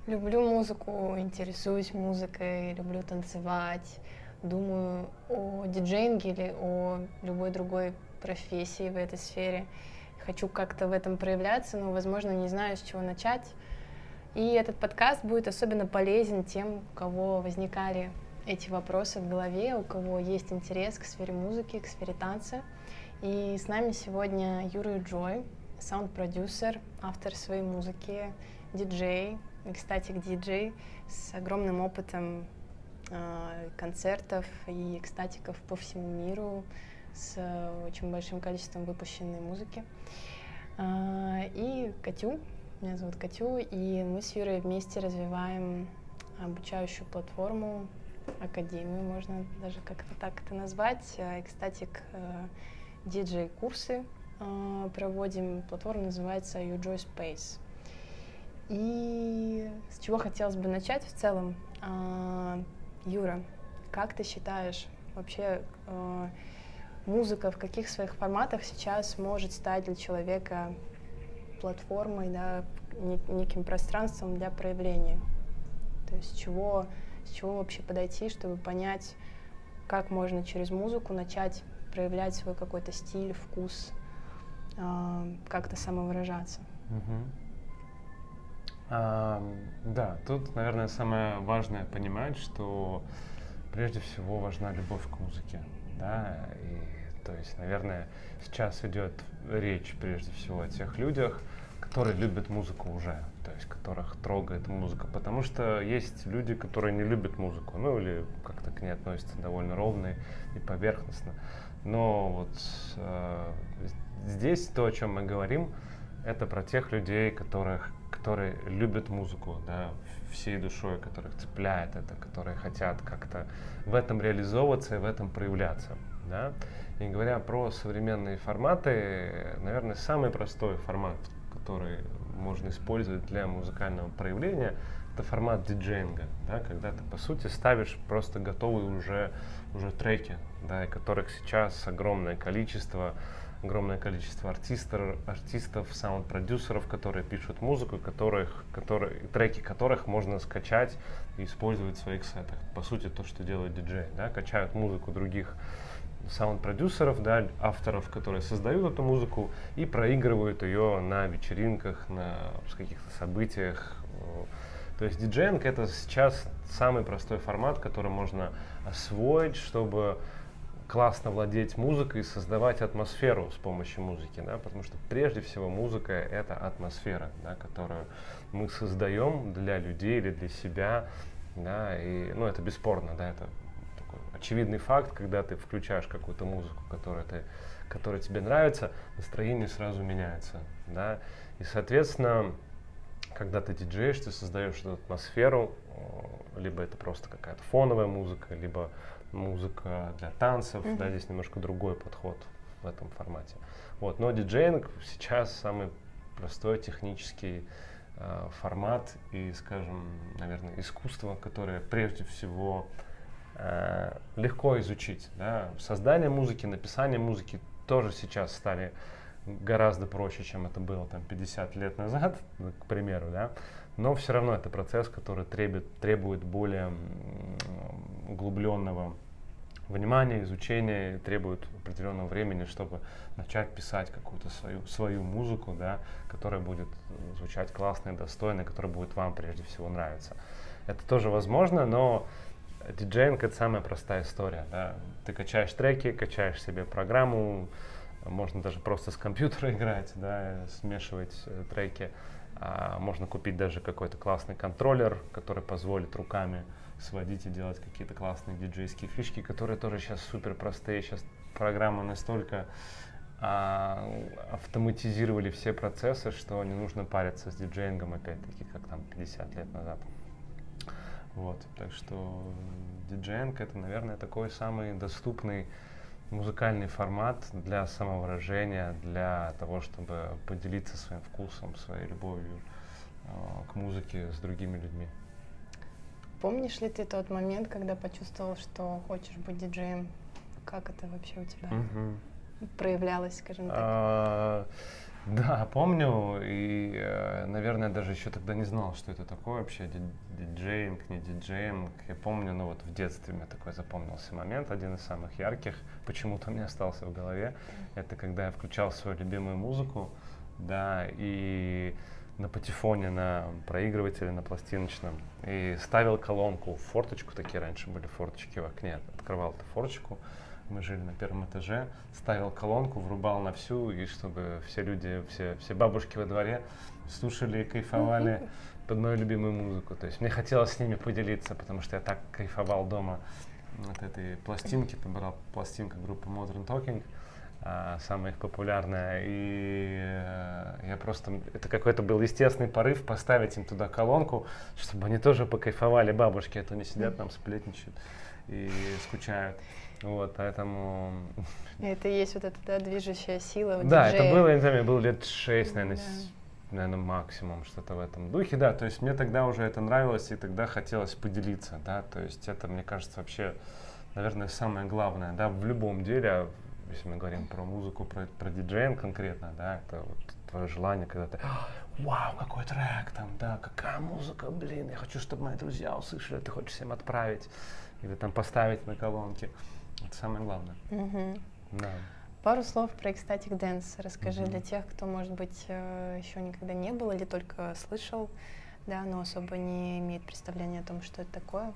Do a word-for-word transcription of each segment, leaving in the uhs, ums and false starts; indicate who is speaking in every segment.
Speaker 1: Люблю музыку, интересуюсь музыкой, люблю танцевать, думаю о диджеинге или о любой другой профессии в этой сфере. Хочу как-то в этом проявляться, но, возможно, не знаю, с чего начать. И этот подкаст будет особенно полезен тем, у кого возникали эти вопросы в голове, у кого есть интерес к сфере музыки, к сфере танца. И с нами сегодня Юра Джой, саунд-продюсер, автор своей музыки, диджей, экстатик диджей с огромным опытом э, концертов и экстатиков по всему миру, с очень большим количеством выпущенной музыки. Э, и Катю, меня зовут Катю, и мы с Юрой вместе развиваем обучающую платформу, академию, можно даже как-то так это назвать, экстатик диджей-курсы э, проводим. Платформа называется YouJoy Space. И с чего хотелось бы начать в целом? Э, Юра, как ты считаешь, вообще э, музыка в каких своих форматах сейчас может стать для человека платформой, да, неким пространством для проявления? То есть с чего, с чего вообще подойти, чтобы понять, как можно через музыку начать проявлять свой какой-то стиль, вкус, э, как-то самовыражаться?
Speaker 2: Uh-huh. А, да, тут, наверное, самое важное понимать, что прежде всего важна любовь к музыке, да, и, то есть, наверное, сейчас идет речь прежде всего о тех людях, которые любят музыку уже, то есть, которых трогает музыка, потому что есть люди, которые не любят музыку, ну, или как-то к ней относятся довольно ровно и поверхностно, но вот э, здесь то, о чем мы говорим, это про тех людей, которых которые любят музыку, да, всей душой, которых цепляет это, которые хотят как-то в этом реализовываться и в этом проявляться, да. И говоря про современные форматы, наверное, самый простой формат, который можно использовать для музыкального проявления, это формат диджеинга, да, когда ты, по сути, ставишь просто готовые уже, уже треки, да, и которых сейчас огромное количество, огромное количество артистов, артистов, саунд-продюсеров, которые пишут музыку, которых, которые, треки которых можно скачать и использовать в своих сетах. По сути, то, что делают диджеи, да, качают музыку других саунд-продюсеров, да, авторов, которые создают эту музыку и проигрывают ее на вечеринках, на каких-то событиях. То есть диджеинг — это сейчас самый простой формат, который можно освоить, чтобы классно владеть музыкой и создавать атмосферу с помощью музыки, да, потому что прежде всего музыка — это атмосфера, да, которую мы создаем для людей или для себя, да, и, ну, это бесспорно, да, это такой очевидный факт, когда ты включаешь какую-то музыку, которая, ты, которая тебе нравится, настроение сразу меняется, да, и, соответственно, когда ты диджеешь, ты создаешь эту атмосферу, либо это просто какая-то фоновая музыка, либо музыка для танцев, mm-hmm. да, здесь немножко другой подход в этом формате. Вот, но диджеинг сейчас самый простой технический э, формат и, скажем, наверное, искусство, которое прежде всего э, легко изучить. Да. Создание музыки, написание музыки тоже сейчас стали гораздо проще, чем это было там пятьдесят лет назад, к примеру, да. Но все равно это процесс, который требует, требует более углубленного внимания, изучения, требует определенного времени, чтобы начать писать какую-то свою, свою музыку, да, которая будет звучать классно и достойно, которая будет вам прежде всего нравиться. Это тоже возможно, но диджеинг — это самая простая история. Да. Ты качаешь треки, качаешь себе программу, можно даже просто с компьютера играть, да, смешивать э, треки. А можно купить даже какой-то классный контроллер, который позволит руками сводить и делать какие-то классные диджейские фишки, которые тоже сейчас супер простые. Сейчас программы настолько а, автоматизировали все процессы, что не нужно париться с диджеингом, опять-таки, как там пятьдесят лет назад. Вот, так что диджеинг — это, наверное, такой самый доступный музыкальный формат для самовыражения, для того, чтобы поделиться своим вкусом, своей любовью э, к музыке с другими людьми.
Speaker 1: Помнишь ли ты тот момент, когда почувствовал, что хочешь быть диджеем? Как это вообще у тебя
Speaker 2: Uh-huh.
Speaker 1: проявлялось, скажем так?
Speaker 2: Uh, Да, помню, и, наверное, даже еще тогда не знал, что это такое вообще, диджеинг, не диджеинг. Я помню, ну вот в детстве мне такой запомнился момент, один из самых ярких, почему-то мне остался в голове. Это когда я включал свою любимую музыку, да, и на патефоне, на проигрывателе, на пластиночном, и ставил колонку, форточку, такие раньше были форточки в окне, открывал эту форточку. Мы жили на первом этаже, ставил колонку, врубал на всю, и чтобы все люди, все, все бабушки во дворе слушали и кайфовали под мою любимую музыку. То есть мне хотелось с ними поделиться, потому что я так кайфовал дома от этой пластинки. Там была пластинка группы Modern Talking, а, самая их популярная. И а, я просто, это какой-то был естественный порыв поставить им туда колонку, чтобы они тоже покайфовали, бабушки, а то они сидят там, сплетничают и скучают. Вот, поэтому...
Speaker 1: Это и есть вот эта, да, движущая сила у
Speaker 2: Да,
Speaker 1: диджея.
Speaker 2: это было, я не знаю, мне было лет шесть, наверное,
Speaker 1: Да.
Speaker 2: с- наверное, максимум, что-то в этом духе, да, то есть мне тогда уже это нравилось, и тогда хотелось поделиться, да, то есть это, мне кажется, вообще, наверное, самое главное, да, в любом деле, а если мы говорим про музыку, про, про диджеинг конкретно, да, это вот твое желание, когда ты, «А, вау, какой трек там, да, какая музыка, блин, я хочу, чтобы мои друзья услышали, ты хочешь всем отправить, или там поставить на колонки. Это самое главное.
Speaker 1: Мгм.
Speaker 2: Да.
Speaker 1: Пару слов про Ecstatic Dance. Расскажи
Speaker 2: Мгм.
Speaker 1: для тех, кто, может быть, э, еще никогда не был или только слышал, да, но особо не имеет представления о том, что это такое.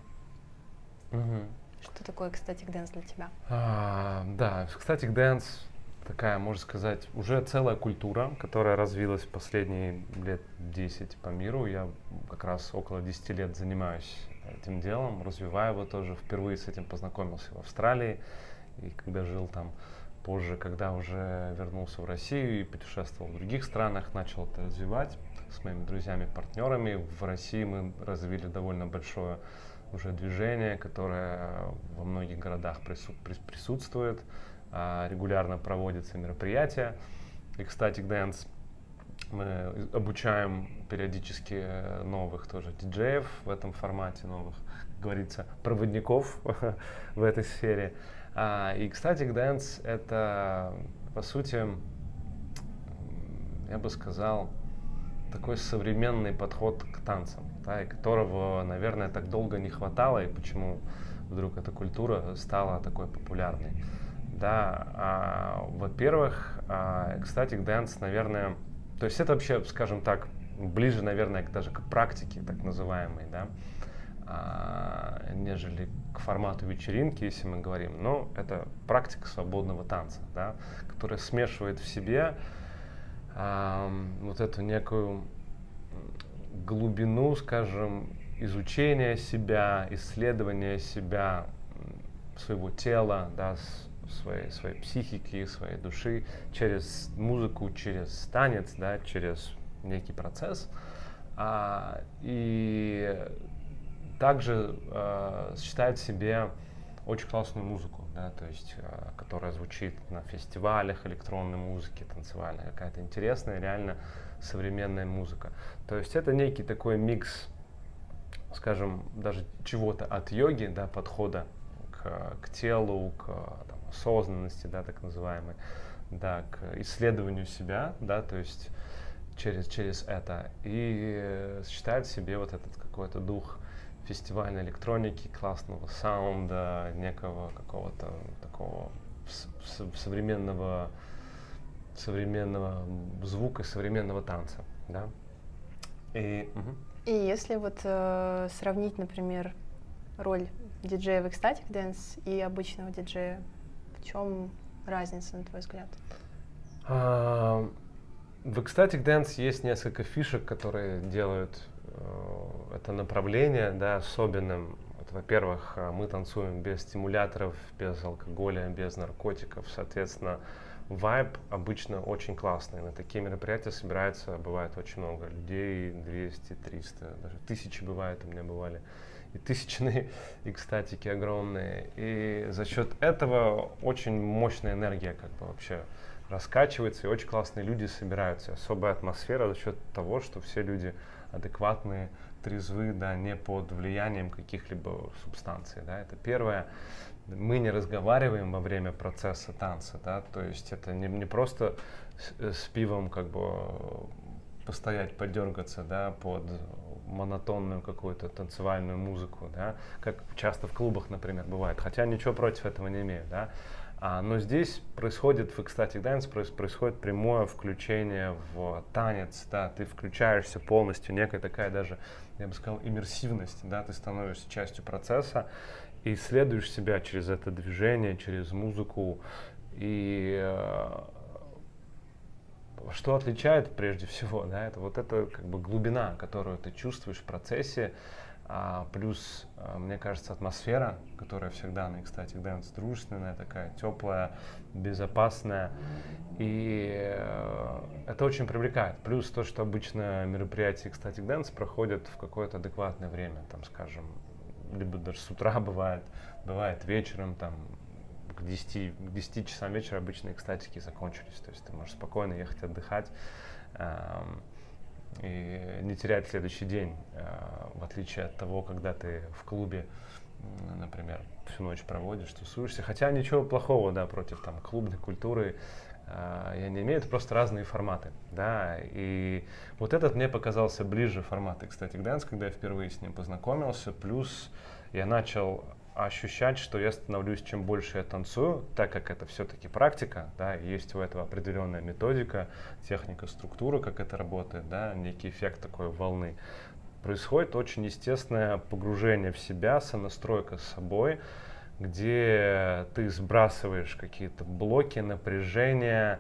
Speaker 2: Мгм.
Speaker 1: Что такое Ecstatic Dance для тебя?
Speaker 2: А, да, кстати, дэнс такая, можно сказать, уже целая культура, которая развилась в последние лет десять по миру. Я как раз около десяти лет занимаюсь этим делом, развиваю его тоже. Впервые с этим познакомился в Австралии, и когда жил там позже, когда уже вернулся в Россию и путешествовал в других странах, начал это развивать с моими друзьями, партнерами. В России мы развили довольно большое уже движение, которое во многих городах прису- прис- присутствует, а, регулярно проводятся мероприятия. Ecstatic Dance. Мы обучаем периодически новых тоже диджеев в этом формате, новых, как говорится, проводников в этой сфере. А, и Ecstatic Dance — это, по сути, я бы сказал, такой современный подход к танцам, да, и которого, наверное, так долго не хватало, и почему вдруг эта культура стала такой популярной. Да, а, во-первых, а, Ecstatic Dance, наверное, то есть это вообще, скажем так, ближе, наверное, к, даже к практике так называемой, да, а, нежели к формату вечеринки, если мы говорим. Но это практика свободного танца, да, которая смешивает в себе а, вот эту некую глубину, скажем, изучения себя, исследования себя, своего тела, да, своей, своей психики, своей души через музыку, через танец, да, через некий процесс. А, и также а, сочетает в себе очень классную музыку, да, то есть, а, которая звучит на фестивалях электронной музыки, танцевальной, какая-то интересная, реально современная музыка. То есть это некий такой микс, скажем, даже чего-то от йоги, да, подхода к, к телу, к там, осознанности, да, так называемой, да, к исследованию себя, да, то есть через, через это, и э, сочетает в себе вот этот какой-то дух фестивальной электроники, классного саунда, некого какого-то такого с- с- современного, современного звука, современного танца, да. И, мгм.
Speaker 1: И если вот э, сравнить, например, роль диджея в Ecstatic Dance и обычного диджея, в чем разница, на твой взгляд?
Speaker 2: А, В Ecstatic Dance есть несколько фишек, которые делают э, это направление, да, особенным. Вот, во-первых, э, мы танцуем без стимуляторов, без алкоголя, без наркотиков. Соответственно, вайб обычно очень классный. На такие мероприятия собирается, бывает очень много людей, двести, триста, даже тысячи бывает, у меня бывали. И тысячные экстатики огромные. И за счет этого очень мощная энергия как бы вообще раскачивается, и очень классные люди собираются. Особая атмосфера за счет того, что все люди адекватные, трезвы, да, не под влиянием каких-либо субстанций, да, это первое. Мы не разговариваем во время процесса танца, да, то есть это не, не просто с, с пивом как бы постоять, подергаться, да, под монотонную какую-то танцевальную музыку, да, как часто в клубах, например, бывает, хотя ничего против этого не имею, да. А, но здесь происходит в Ecstatic Dance происходит прямое включение в танец, да, ты включаешься полностью, некая такая даже, я бы сказал, иммерсивность, да, ты становишься частью процесса и исследуешь себя через это движение, через музыку. И э, что отличает прежде всего, да, это вот эта как бы глубина, которую ты чувствуешь в процессе. А, плюс, а, мне кажется, атмосфера, которая всегда на Ecstatic Dance дружественная, такая теплая, безопасная, и э, это очень привлекает. Плюс то, что обычно мероприятия Ecstatic Dance проходят в какое-то адекватное время, там, скажем, либо даже с утра бывает, бывает вечером, там, к десяти, к десяти часам вечера обычно экстатики закончились, то есть ты можешь спокойно ехать отдыхать. Э, и не терять следующий день, в отличие от того, когда ты в клубе, например, всю ночь проводишь, тусуешься. Хотя ничего плохого, да, против там клубной культуры я не имею, это просто разные форматы, да. И вот этот мне показался ближе формат Ecstatic Dance, когда я впервые с ним познакомился. Плюс я начал ощущать, что я становлюсь, чем больше я танцую, так как это все-таки практика, да, есть у этого определенная методика, техника, структура, как это работает, да, некий эффект такой волны. Происходит очень естественное погружение в себя, сонастройка с собой, где ты сбрасываешь какие-то блоки, напряжения,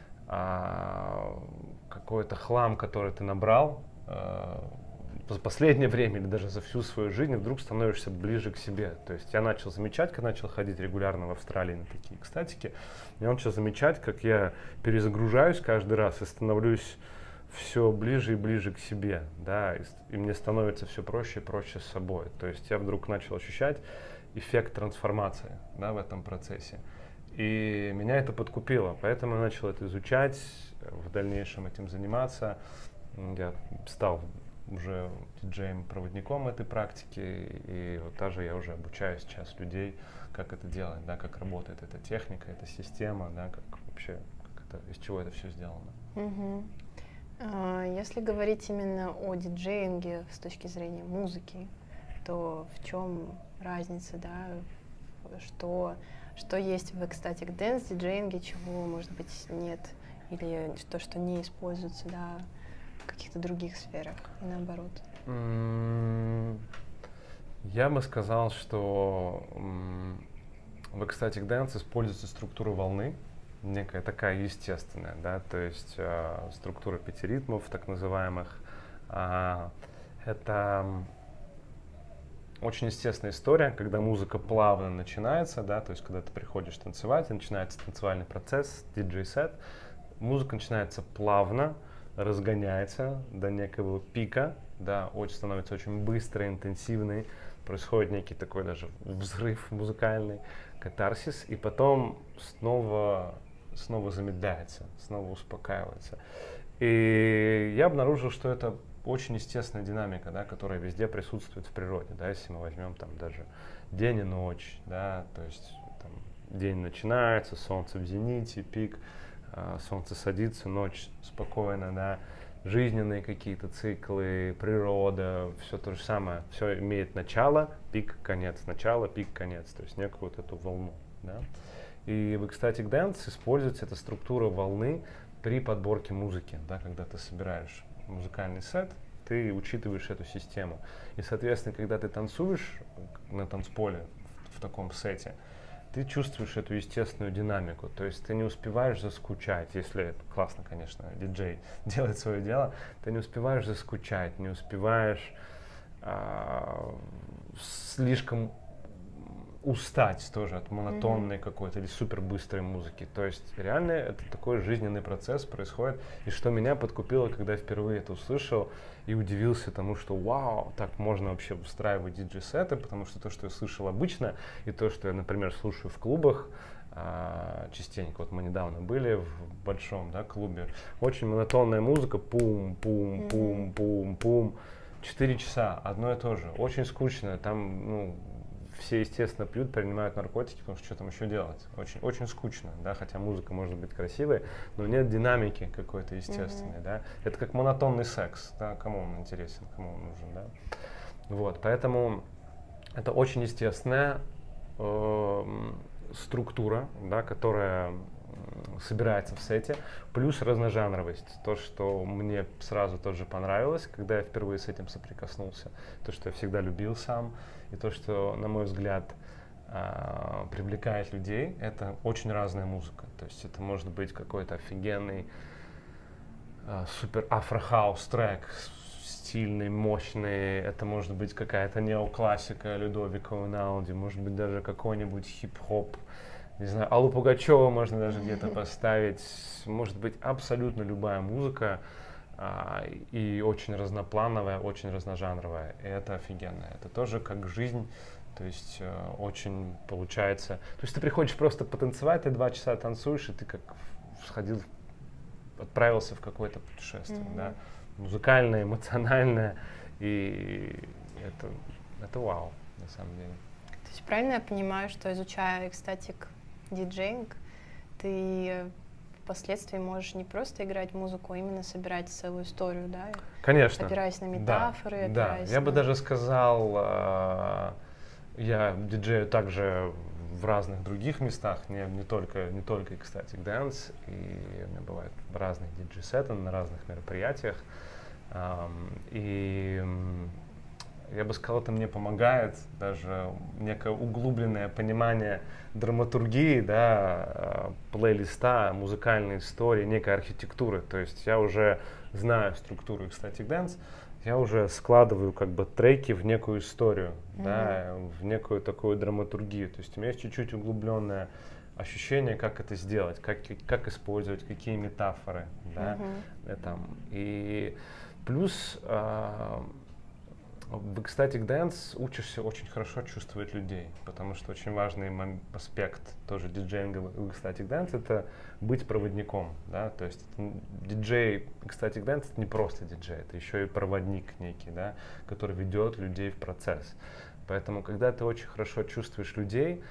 Speaker 2: какой-то хлам, который ты набрал за последнее время или даже за всю свою жизнь, и вдруг становишься ближе к себе. То есть я начал замечать, когда начал ходить регулярно в Австралии на такие экстатики, я начал замечать, как я перезагружаюсь каждый раз и становлюсь все ближе и ближе к себе, да, и, и мне становится все проще и проще с собой. То есть я вдруг начал ощущать эффект трансформации, да, в этом процессе. И меня это подкупило, поэтому я начал это изучать, в дальнейшем этим заниматься. Я стал уже диджеем-проводником этой практики, и вот даже я уже обучаю сейчас людей, как это делать, да, как работает эта техника, эта система, да, как вообще, как это, из чего это все сделано.
Speaker 1: Угу. А, если говорить именно о диджеинге с точки зрения музыки, то в чем разница, да, что, что есть в Ecstatic Dance диджеинге, чего, может быть, нет, или то, что не используется, да, в каких-то других сферах, и наоборот?
Speaker 2: Я бы сказал, что в Ecstatic Dance используется структура волны, некая такая естественная, да, то есть э, структура пяти ритмов, так называемых. Э, это очень естественная история, когда музыка плавно начинается, да, то есть когда ты приходишь танцевать, и начинается танцевальный процесс, диджей-сет, музыка начинается плавно, разгоняется до некого пика, да, очень становится очень быстрой, интенсивной, происходит некий такой даже взрыв музыкальный, катарсис, и потом снова, снова замедляется, снова успокаивается. И я обнаружил, что это очень естественная динамика, да, которая везде присутствует в природе, да, если мы возьмем там даже день и ночь, да, то есть там, день начинается, солнце в зените, пик, солнце садится, ночь спокойно, да, жизненные какие-то циклы, природа, все то же самое, все имеет начало, пик, конец, начало, пик, конец, то есть некую вот эту волну, да. И в Ecstatic Dance используется эта структура волны при подборке музыки, да, когда ты собираешь музыкальный сет, ты учитываешь эту систему. И, соответственно, когда ты танцуешь на танцполе в, в таком сете, ты чувствуешь эту естественную динамику, то есть ты не успеваешь заскучать, если классно, конечно, диджей делает свое дело, ты не успеваешь заскучать, не успеваешь а, слишком устать тоже от монотонной mm-hmm. какой-то или супербыстрой музыки. То есть реально это такой жизненный процесс происходит. И что меня подкупило, когда я впервые это услышал и удивился тому, что вау, так можно вообще устраивать диджей-сеты, потому что то, что я слышал обычно, и то, что я, например, слушаю в клубах, а, частенько, вот мы недавно были в большом, да, клубе, очень монотонная музыка, пум-пум-пум-пум-пум, четыре часа, одно и то же, очень скучно, там, ну, все, естественно, пьют, принимают наркотики, потому что что там еще делать? Очень, очень скучно, да, хотя музыка может быть красивой, но нет динамики какой-то естественной, mm-hmm. да. Это как монотонный секс, да, кому он интересен, кому он нужен, да. Вот, поэтому это очень естественная э, структура, да, которая собирается в сете, плюс разножанровость. То, что мне сразу тоже понравилось, когда я впервые с этим соприкоснулся, то, что я всегда любил сам, и то, что, на мой взгляд, э, привлекает людей, это очень разная музыка. То есть это может быть какой-то офигенный э, супер афро-хаус трек, стильный, мощный, это может быть какая-то неоклассика Людовико Эйнауди, может быть даже какой-нибудь хип-хоп, не знаю, Аллу Пугачеву можно даже где-то поставить, может быть абсолютно любая музыка, а, и очень разноплановая, очень разножанровая, и это офигенно, это тоже как жизнь, то есть э, очень получается, то есть ты приходишь просто потанцевать, ты два часа танцуешь, и ты как сходил, отправился в какое-то путешествие, mm-hmm. да, музыкальное, эмоциональное, и это, это вау, на самом деле.
Speaker 1: То есть правильно я понимаю, что изучая экстатик диджеинг, ты впоследствии можешь не просто играть музыку, а именно собирать целую историю, да?
Speaker 2: Конечно.
Speaker 1: Опираясь на метафоры,
Speaker 2: да,
Speaker 1: опираясь
Speaker 2: да. Я
Speaker 1: на...
Speaker 2: бы даже сказал, э, я диджею также в разных других местах, не, не только, не только экстатик дэнс, и у меня бывают разные диджей-сеты на разных мероприятиях, um, и я бы сказал, это мне помогает даже некое углубленное понимание драматургии, да, плейлиста, музыкальной истории, некой архитектуры. То есть я уже знаю структуру экстатик дэнс, я уже складываю как бы треки в некую историю, mm-hmm. да, в некую такую драматургию. То есть у меня есть чуть-чуть углубленное ощущение, как это сделать, как, как использовать, какие метафоры, да, mm-hmm. там. И плюс э, в экстатик дэнс учишься очень хорошо чувствовать людей, потому что очень важный аспект тоже диджеинга в экстатик дэнс — это быть проводником, да, то есть диджей экстатик дэнс — это не просто диджей, это еще и проводник некий, да, который ведет людей в процесс. Поэтому, когда ты очень хорошо чувствуешь людей,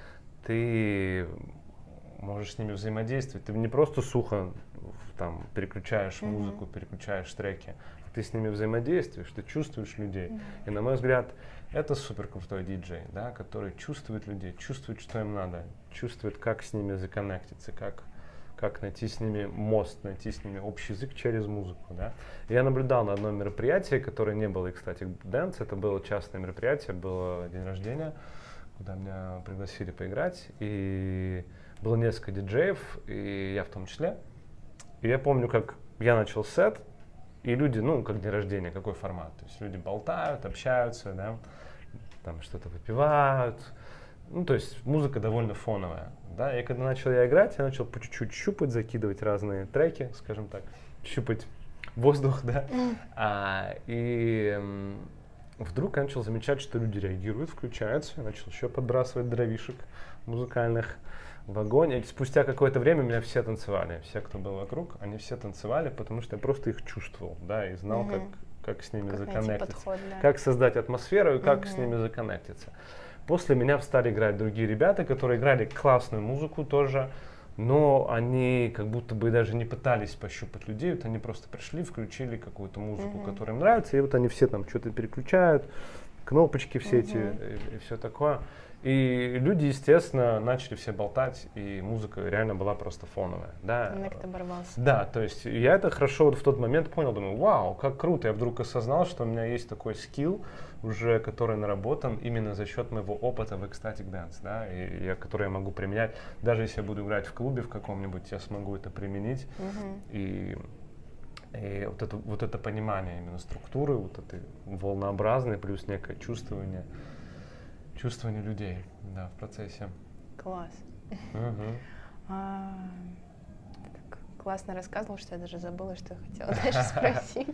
Speaker 2: ты можешь с ними взаимодействовать, ты не просто сухо там переключаешь mm-hmm. музыку, переключаешь треки, ты с ними взаимодействуешь, ты чувствуешь людей. Mm-hmm. И, на мой взгляд, это супер крутой диджей, да, который чувствует людей, чувствует, что им надо, чувствует, как с ними законнектиться, как, как найти с ними мост, найти с ними общий язык через музыку. Да. Я наблюдал на одном мероприятии, которое не было экстатик дэнс, это было частное мероприятие, было день рождения, куда меня пригласили поиграть, и было несколько диджеев, и я в том числе. И я помню, как я начал сет, и люди, ну, как день рождения, какой формат. То есть люди болтают, общаются, да, там что-то выпивают. Ну, то есть музыка довольно фоновая. Да. И когда начал я играть, я начал по чуть-чуть щупать, закидывать разные треки, скажем так, щупать воздух, да. Mm. А, и м, вдруг я начал замечать, что люди реагируют, включаются. Я начал еще подбрасывать дровишек музыкальных в огонь. И спустя какое-то время меня все танцевали. Все, кто был вокруг, они все танцевали, потому что я просто их чувствовал, да, и знал, mm-hmm. как, как с ними как законнектиться. Подход, да. Как создать атмосферу и как mm-hmm. с ними законнектиться. После меня стали играть другие ребята, которые играли классную музыку тоже, но они как будто бы даже не пытались пощупать людей, вот они просто пришли, включили какую-то музыку, mm-hmm. которая им нравится, и вот они все там что-то переключают, кнопочки все mm-hmm. эти и, и все такое. И люди, естественно, начали все болтать, и музыка реально была просто фоновая. Да, да, то есть я это хорошо вот в тот момент понял, думаю, вау, как круто. Я вдруг осознал, что у меня есть такой скилл, уже который наработан именно за счет моего опыта в экстатик дэнс, да, и я, который я могу применять. Даже если я буду играть в клубе в каком-нибудь, я смогу это применить. Mm-hmm. И, и вот, это, вот это понимание именно структуры, вот этой волнообразной, плюс некое чувствование. Чувствование людей, да, в процессе.
Speaker 1: Класс.
Speaker 2: Uh-huh.
Speaker 1: А, так классно рассказывал, что я даже забыла, что я хотела дальше спросить.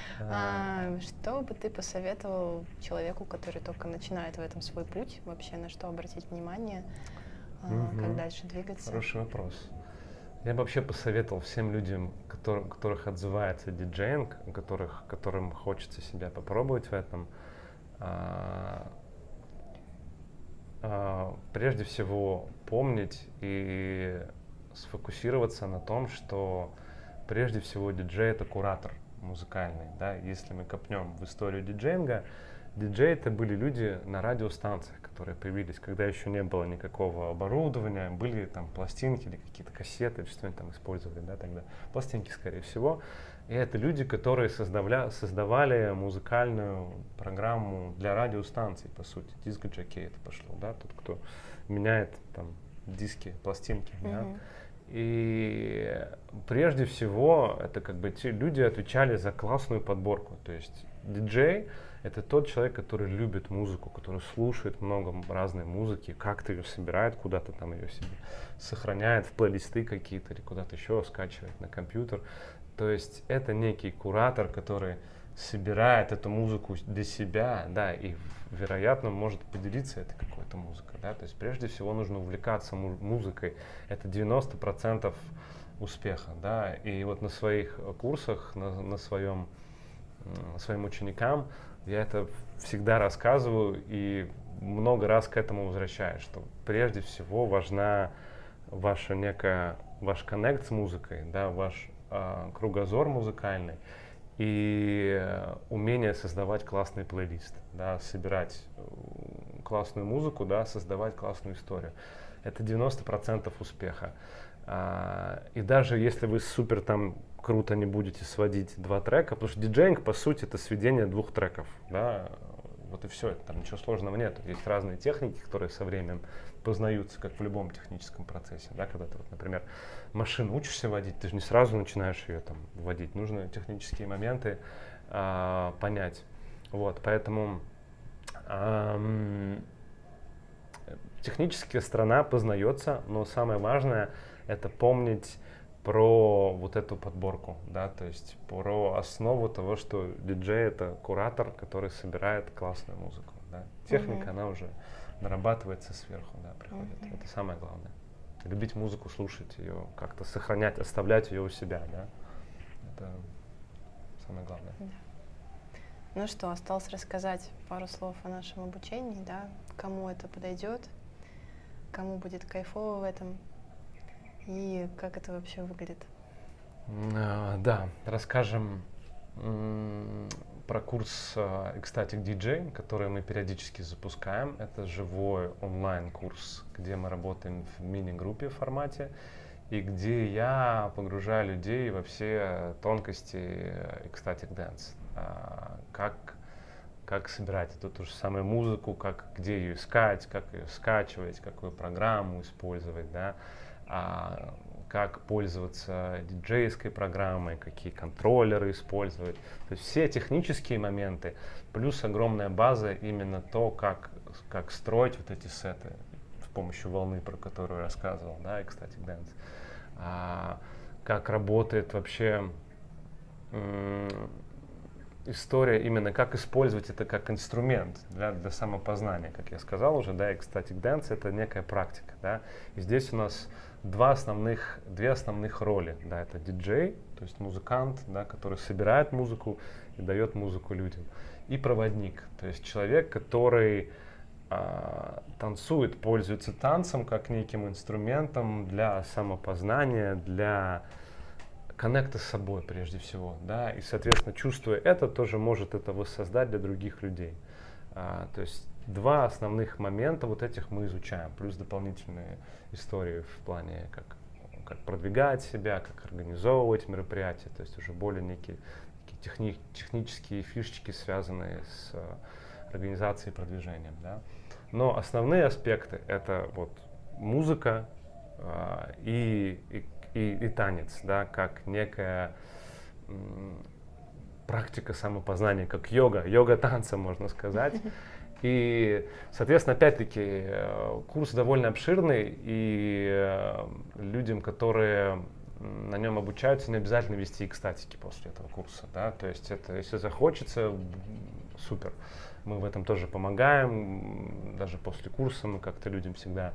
Speaker 1: А, что бы ты посоветовал человеку, который только начинает в этом свой путь, вообще на что обратить внимание, uh-huh. как дальше двигаться?
Speaker 2: Хороший вопрос. Я бы вообще посоветовал всем людям, которым, которых отзывается диджеинг, которых, которым хочется себя попробовать в этом, а, а, прежде всего помнить и сфокусироваться на том, что прежде всего диджей — это куратор музыкальный. Да? Если мы копнем в историю диджеинга, диджеи — это были люди на радиостанциях, которые появились, когда еще не было никакого оборудования, были там пластинки или какие-то кассеты, или что они там использовали, да, тогда пластинки, скорее всего. И это люди, которые создавля, создавали музыкальную программу для радиостанций, по сути. Диск-джокей это пошло, да, тот, кто меняет там диски, пластинки, mm-hmm. да. И прежде всего это как бы те люди отвечали за классную подборку, то есть диджей — это тот человек, который любит музыку, который слушает много разной музыки, как-то ее собирает, куда-то там ее себе сохраняет в плейлисты какие-то или куда-то еще скачивает на компьютер. То есть это некий куратор, который собирает эту музыку для себя, да, и, вероятно, может поделиться этой какой-то музыкой, да. То есть прежде всего нужно увлекаться му- музыкой. Это девяносто процентов успеха, да. И вот на своих курсах, на, на своем, своим ученикам я это всегда рассказываю и много раз к этому возвращаюсь, что прежде всего важна ваша некая, ваш коннект с музыкой, да, ваш э, кругозор музыкальный и э, умение создавать классный плейлист, да, собирать классную музыку, да, создавать классную историю. Это девяносто процентов успеха. А, и даже если вы супер там круто не будете сводить два трека, потому что диджеинг, по сути, это сведение двух треков, да, вот и все, там ничего сложного нет. Есть разные техники, которые со временем познаются, как в любом техническом процессе, да, когда ты, вот, например, машину учишься водить, ты же не сразу начинаешь ее там водить, нужно технические моменты а, понять, вот, поэтому а, техническая сторона познается, но самое важное — это помнить про вот эту подборку, да, то есть про основу того, что диджей — это куратор, который собирает классную музыку, да. Техника, mm-hmm. она уже нарабатывается сверху, да, приходит. Mm-hmm. Это самое главное. Любить музыку, слушать ее, как-то сохранять, оставлять ее у себя, да. Это самое главное.
Speaker 1: Yeah. Ну что, осталось рассказать пару слов о нашем обучении, да, кому это подойдет, кому будет кайфово в этом. И как это вообще выглядит?
Speaker 2: Uh, да, расскажем м- про курс uh, Ecstatic ди джей, который мы периодически запускаем. Это живой онлайн-курс, где мы работаем в мини-группе формате, и где я погружаю людей во все тонкости Ecstatic Dance. Uh, как, как собирать эту ту же самую музыку, как, где ее искать, как ее скачивать, какую программу использовать, да. А, как пользоваться диджейской программой, какие контроллеры использовать. То есть все технические моменты, плюс огромная база именно то, как, как строить вот эти сеты с помощью волны, про которую я рассказывал, да, Ecstatic Dance. А, как работает вообще м- история именно, как использовать это как инструмент для, для самопознания. Как я сказал уже, да, Ecstatic Dance — это некая практика, да. И здесь у нас Два основных, две основных роли, да, это диджей, то есть музыкант, да, который собирает музыку и дает музыку людям, и проводник, то есть человек, который а, танцует, пользуется танцем как неким инструментом для самопознания, для коннекта с собой прежде всего, да, и, соответственно, чувствуя это, тоже может это воссоздать для других людей. А, то есть два основных момента вот этих мы изучаем, плюс дополнительные истории в плане, как, как продвигать себя, как организовывать мероприятия, то есть уже более некие, некие техни, технические фишечки, связанные с uh, организацией и продвижением. Да. Но основные аспекты — это вот музыка uh, и, и, и, и танец, да, как некая м, практика самопознания, как йога, йога танца, можно сказать. И, соответственно, опять-таки, курс довольно обширный, и людям, которые на нем обучаются, не обязательно вести экстатики после этого курса, да, то есть это, если захочется, супер, мы в этом тоже помогаем, даже после курса мы как-то людям всегда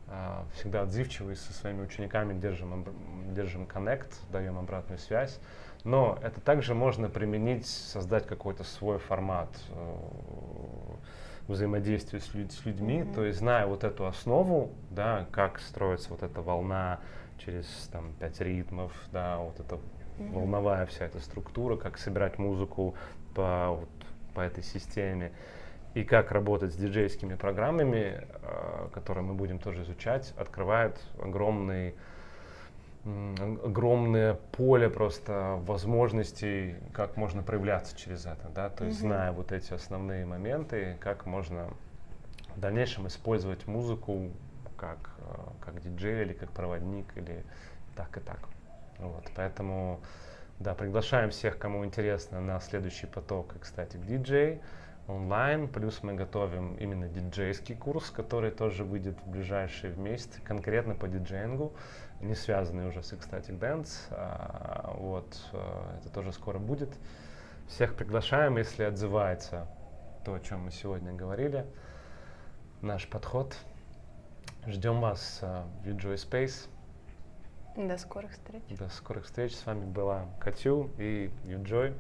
Speaker 2: а, всегда отзывчивый со своими учениками, держим, держим коннект, даем обратную связь. Но это также можно применить, создать какой-то свой формат э, взаимодействия с, люд, с людьми, mm-hmm. то есть зная вот эту основу, да, как строится вот эта волна через там, пять ритмов, да, вот эта mm-hmm. волновая вся эта структура, как собирать музыку по, вот, по этой системе, и как работать с диджейскими программами, э, которые мы будем тоже изучать, открывает огромный огромное поле просто возможностей, как можно проявляться через это, да, то есть mm-hmm. зная вот эти основные моменты, как можно в дальнейшем использовать музыку как, как диджей или как проводник или так и так. Вот, поэтому, да, приглашаем всех, кому интересно, на следующий поток, кстати, к диджей онлайн, плюс мы готовим именно диджейский курс, который тоже выйдет в ближайшие месяцы, конкретно по диджеингу, не связанный уже с Ecstatic Dance, а, вот, это тоже скоро будет. Всех приглашаем, если отзывается то, о чем мы сегодня говорили, наш подход. Ждем вас в YouJoy Space.
Speaker 1: До скорых встреч.
Speaker 2: До скорых встреч. С вами была Катю и YouJoy.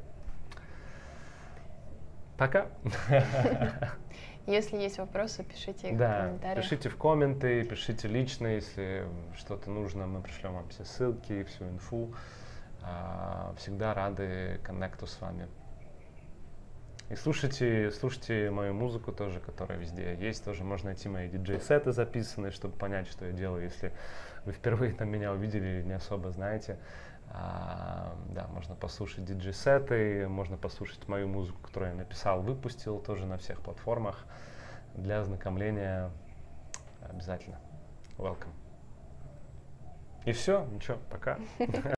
Speaker 2: Пока.
Speaker 1: Если есть вопросы, пишите их
Speaker 2: да,
Speaker 1: в комментариях.
Speaker 2: Пишите в комменты, пишите лично, если что-то нужно, мы пришлем вам все ссылки, всю инфу. Всегда рады коннекту с вами. И слушайте, слушайте мою музыку тоже, которая везде есть. Тоже можно найти мои диджей-сеты записанные, чтобы понять, что я делаю, если вы впервые там меня увидели или не особо знаете. А, да, можно послушать диджей-сеты, можно послушать мою музыку, которую я написал, выпустил тоже на всех платформах. Для ознакомления обязательно. Welcome. И все, ничего, пока.